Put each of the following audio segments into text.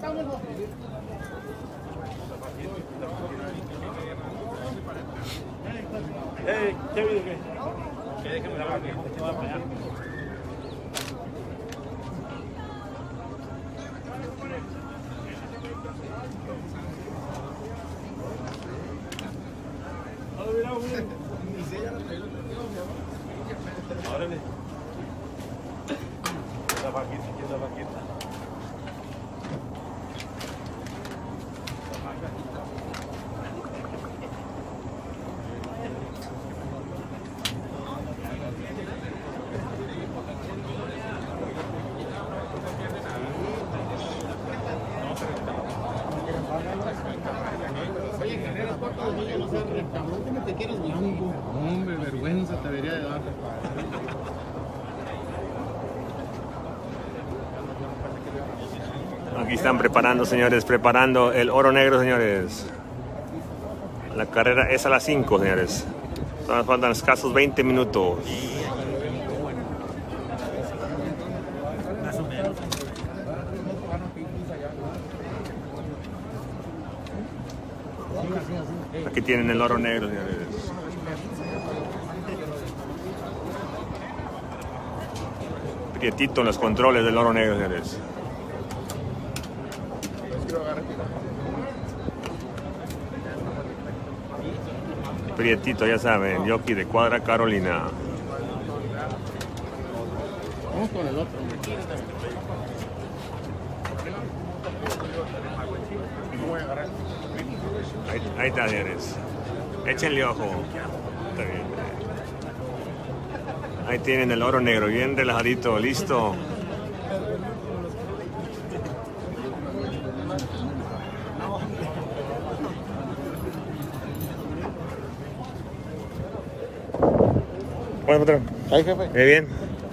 ¿Qué video qué? Déjame grabar que te voy a apañar. Órale. La vaquita, ¿qué es la vaquita? Te quieres blanco. Hombre, vergüenza te debería de dar. Aquí están preparando, señores, preparando el oro negro, señores. La carrera es a las 5, señores. Nos faltan escasos 20 minutos. Aquí tienen el oro negro, señores. Prietito en los controles del oro negro, señores. Prietito, ya saben, jockey de Cuadra Carolina. Vamos con el otro. Ahí está, señores. Échenle ojo. Está bien. Ahí tienen el oro negro, bien relajadito, listo. Bueno, patrón. Ahí, jefe. Muy bien.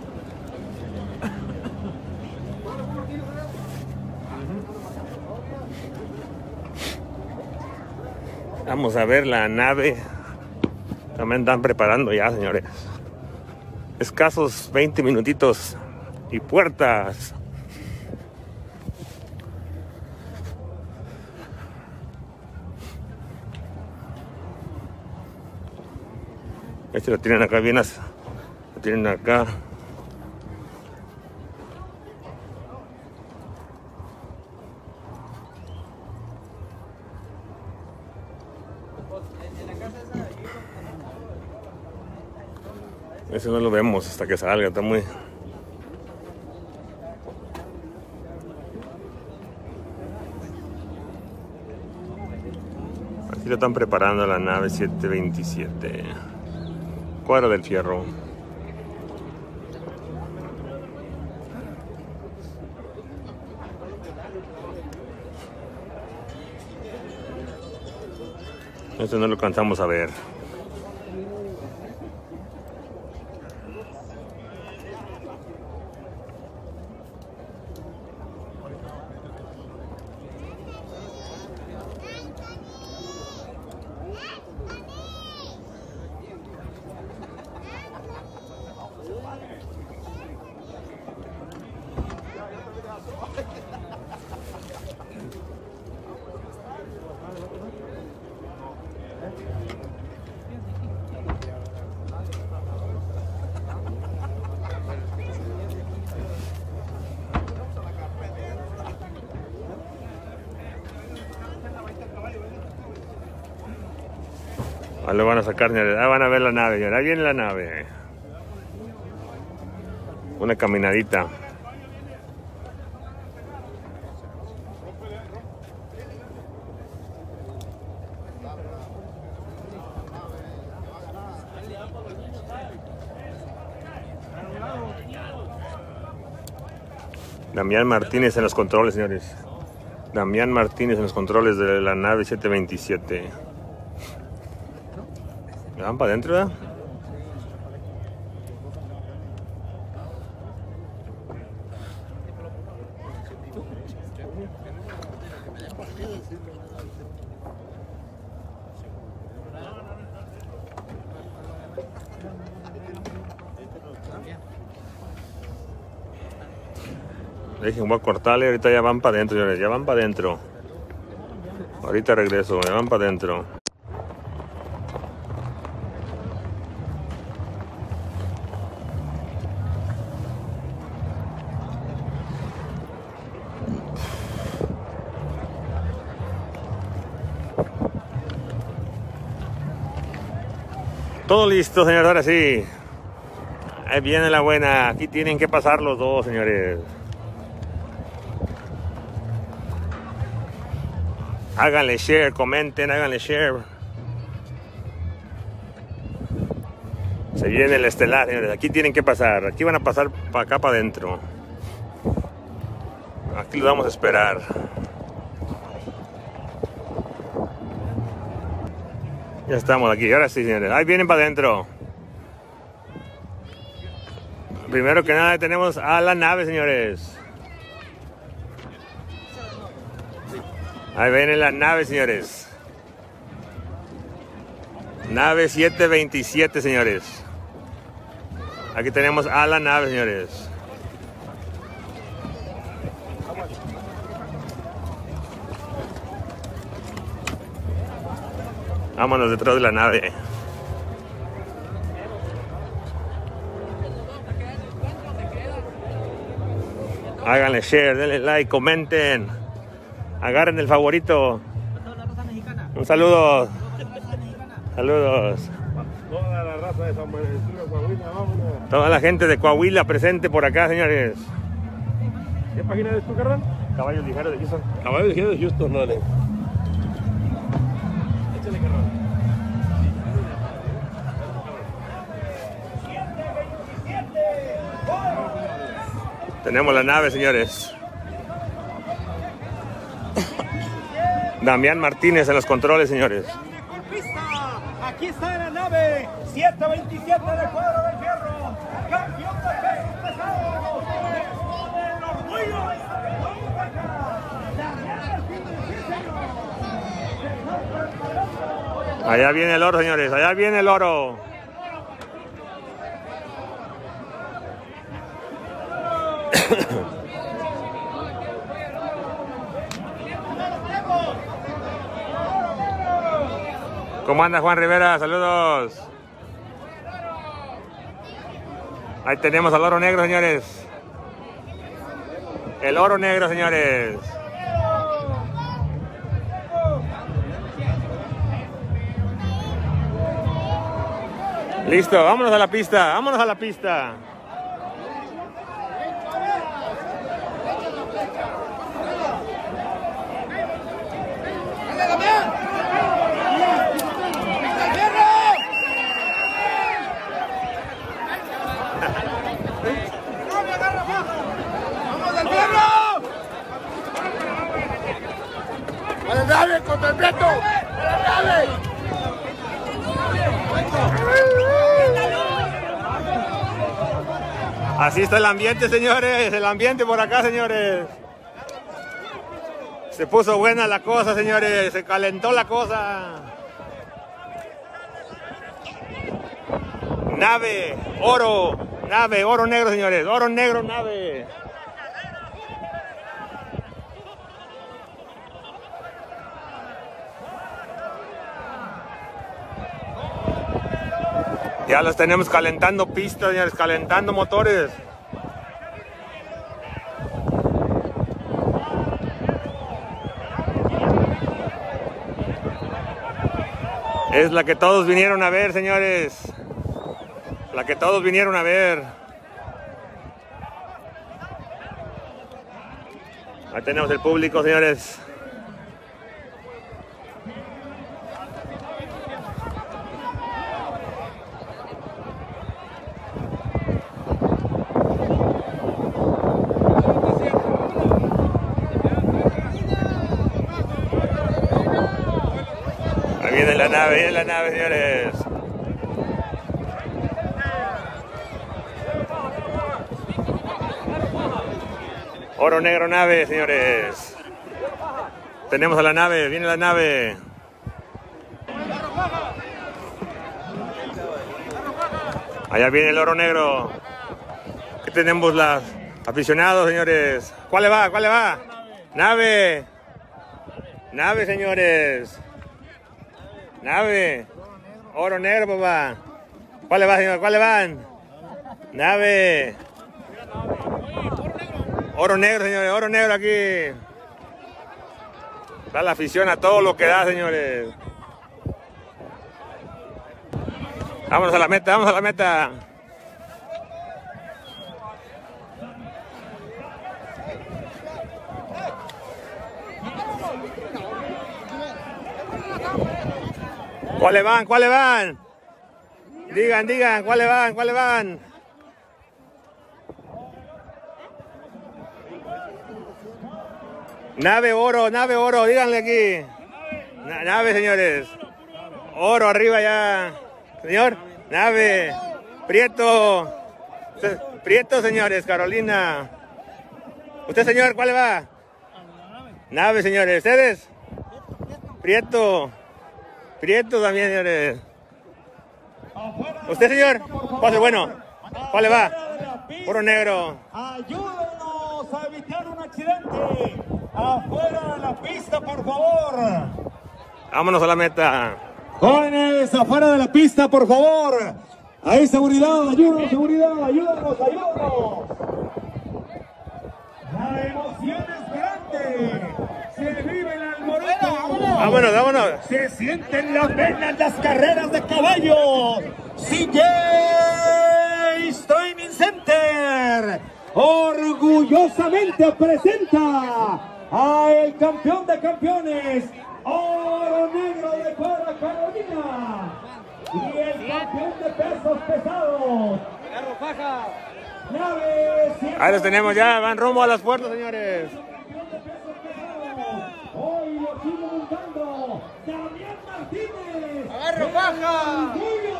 Vamos a ver la nave. También están preparando ya, señores. Escasos 20 minutitos y puertas. Este lo tienen acá bien, lo tienen acá. Ese no lo vemos hasta que salga, está muy... Aquí lo están preparando la nave 727. Cuadra del Fierro. Esto no lo alcanzamos a ver. Ahí lo van a sacar, señores. Ahí van a ver la nave, señores. Ahí viene la nave. Una caminadita. Damián Martínez en los controles, señores. Damián Martínez en los controles de la nave 727. Van para adentro, ¿verdad? Dejen, voy a cortarle. Ahorita ya van para adentro, señores. Ya van para adentro. Ahorita regreso. Ya van para adentro. Todo listo, señores. Ahora sí. Ahí viene la buena. Aquí tienen que pasar los dos, señores. Háganle share, comenten, háganle share. Se viene el estelar, señores. Aquí tienen que pasar. Aquí van a pasar para acá, para adentro. Aquí los vamos a esperar. Ya estamos aquí. Ahora sí, señores. Ahí vienen para adentro. Primero que nada tenemos a la nave, señores. Ahí viene la nave, señores. Nave 727, señores. Aquí tenemos a la nave, señores. Vámonos detrás de la nave. Háganle share, denle like, comenten. Agarren el favorito. Un saludo. Saludos. Toda la raza de San Buenaventura, Coahuila, vámonos. Toda la gente de Coahuila presente por acá, señores. ¿Qué página eres tú, carnal? Caballos ligeros de Houston. Caballo ligero de Houston, dale. Échale, carnal. Tenemos la nave, señores. Damián Martínez en los controles, señores. Aquí está la nave 727 de Cuadro del Fierro, campeón de pesos pesados, el orgullo de Allá viene el oro, señores. Allá viene el oro. ¿Cómo anda Juan Rivera? Saludos. Ahí tenemos al oro negro, señores. El oro negro, señores. Listo, vámonos a la pista. Vámonos a la pista. ¡Dale, contra el viento! ¡Dale! Así está el ambiente, señores. El ambiente por acá, señores. Se puso buena la cosa, señores. Se calentó la cosa. Nave, oro. Nave, oro negro, señores. Oro negro, nave. Ya los tenemos calentando pistas, señores, calentando motores. Es la que todos vinieron a ver, señores. La que todos vinieron a ver. Ahí tenemos el público, señores. Viene la nave, señores. Oro negro, nave, señores. Tenemos a la nave, viene la nave. Allá viene el oro negro. Aquí tenemos Aficionados, señores. ¿Cuál le va? ¿Cuál le va? Nave. Nave, señores. Nave. Oro negro, papá. ¿Cuál le va, señor? ¿Cuál le van? Nave. Oro negro, señores. Oro negro aquí. Da la afición a todo lo que da, señores. Vámonos a la meta, vamos a la meta. ¿Cuál le van? ¿Cuál le van? Digan, digan, ¿cuál le van? ¿Cuál le van? Nave oro, díganle aquí. Nave, señores. Oro arriba ya. Señor, Nave. Prieto. Prieto, señores, Carolina. ¿Usted, señor, cuál le va? Nave, señores. ¿Ustedes? Prieto. Prieto también, señores. ¿Usted, señor? ¿Cuál es bueno? ¿Cuál le va? Oro negro. Ayúdenos a evitar un accidente. Afuera de la pista, por favor. Vámonos a la meta. Jóvenes, afuera de la pista, por favor. Ahí, seguridad, ayúdanos, seguridad, ayúdanos, ayúdanos. La emoción es grande. Se vive el alboroto. Vámonos, vámonos. Se sienten las venas las carreras de caballo. CJ Training Center orgullosamente presenta a el campeón de campeones, Oro Negro de Cuadra Carolina, y el campeón de pesos pesados, Nave. Ahí los tenemos ya, van rumbo a las puertas, señores. Hoy lo sigue montando Damián Martínez. ¡Agarro paja!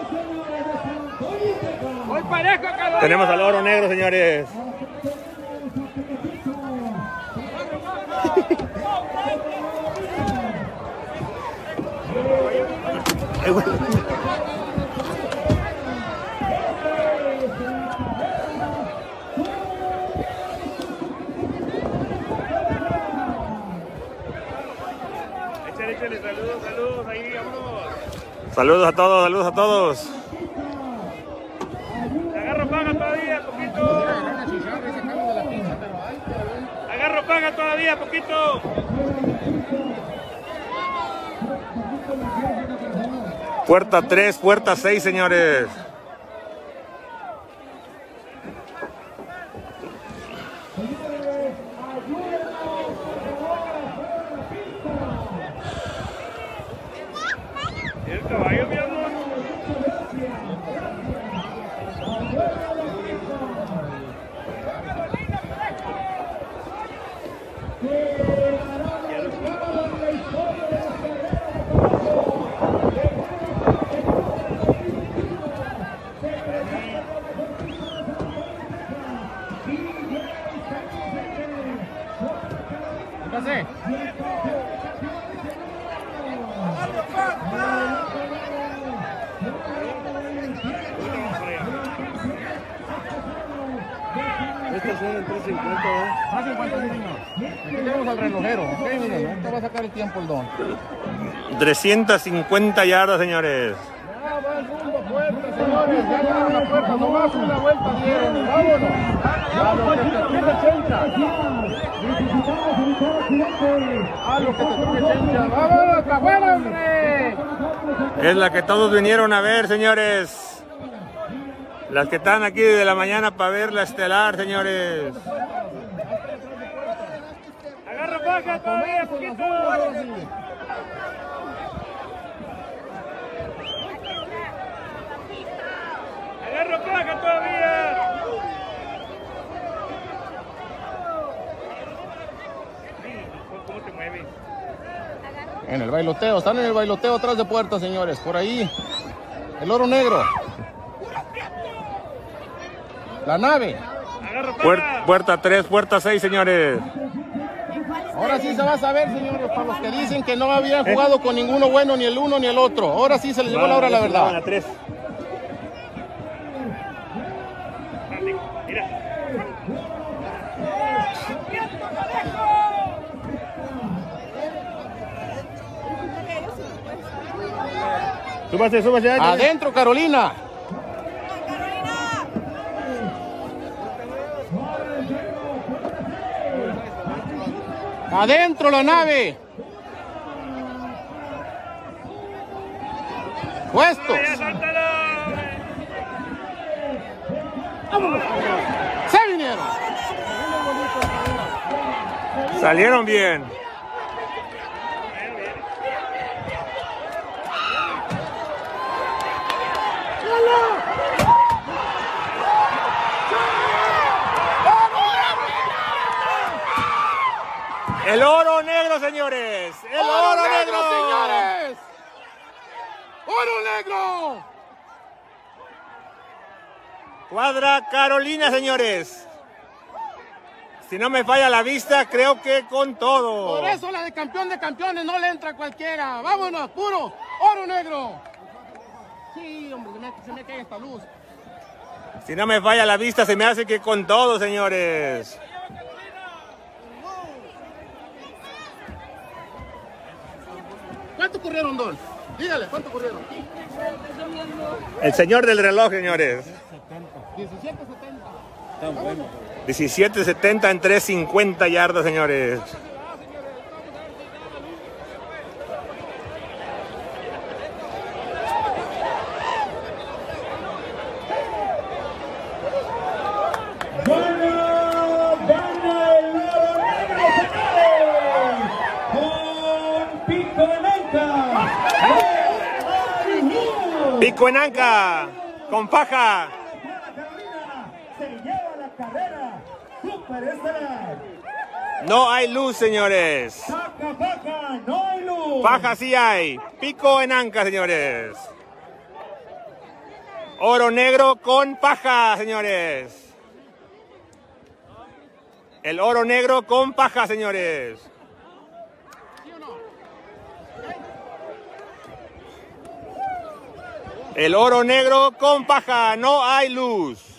Hoy parejo, cabrón. Tenemos al oro negro, señores. Échale, saludos, ahí, vámonos. Saludos a todos, saludos a todos. Agarro paga todavía, poquito. Agarro paga todavía, poquito. Puerta 3, puerta 6, señores. El caballo, mi amor. Estos son en 350, ¿eh? Más 50, sí, señor. Aquí tenemos al relojero, ok, miren, ahorita va a sacar el tiempo el don. 350 yardas, señores. Ya va el rumbo a puerta, señores, ya llegaron a puerta, nomás una vuelta dieron, vámonos. A lo que te truje Chencha. A lo que te truje Chencha, vámonos, para afuera, hombre. Es la que todos vinieron a ver, señores. Las que están aquí desde la mañana para ver la estelar, señores. Agarro paga todavía, poquito. Agarro paga todavía. ¿Cómo te mueves? En el bailoteo, están en el bailoteo atrás de puerta, señores, por ahí. El oro negro. La nave. Agarro paga. Puerta 3, puerta 6, señores. Ahora sí se va a saber, señores, para los que dicen que no habían jugado con ninguno bueno, ni el uno ni el otro. Ahora sí se les llegó la hora, la verdad. La 3. Mira. Súbase, súbase. Adentro, Carolina. Adentro la nave. Puestos. Se vinieron. Salieron bien. El oro negro, señores. El oro negro, señores. ¡Oro negro! Cuadra Carolina, señores. Si no me falla la vista, creo que con todo. Por eso la de campeones no le entra a cualquiera. Vámonos, puro oro negro. Sí, hombre, se me cae esta luz. Si no me falla la vista, se me hace que con todo, señores. ¿Cuánto corrieron, Don? Dígale, ¿cuánto corrieron? El señor del reloj, señores. 17.70. 17.70 en 3.50 yardas, señores. Pico en anca, con paja. Se lleva la carrera superestelar. No hay luz, señores. Paja, no hay luz. Paja sí hay. Pico en anca, señores. Oro negro con paja, señores. El oro negro con paja, señores. El oro negro con paja, no hay luz.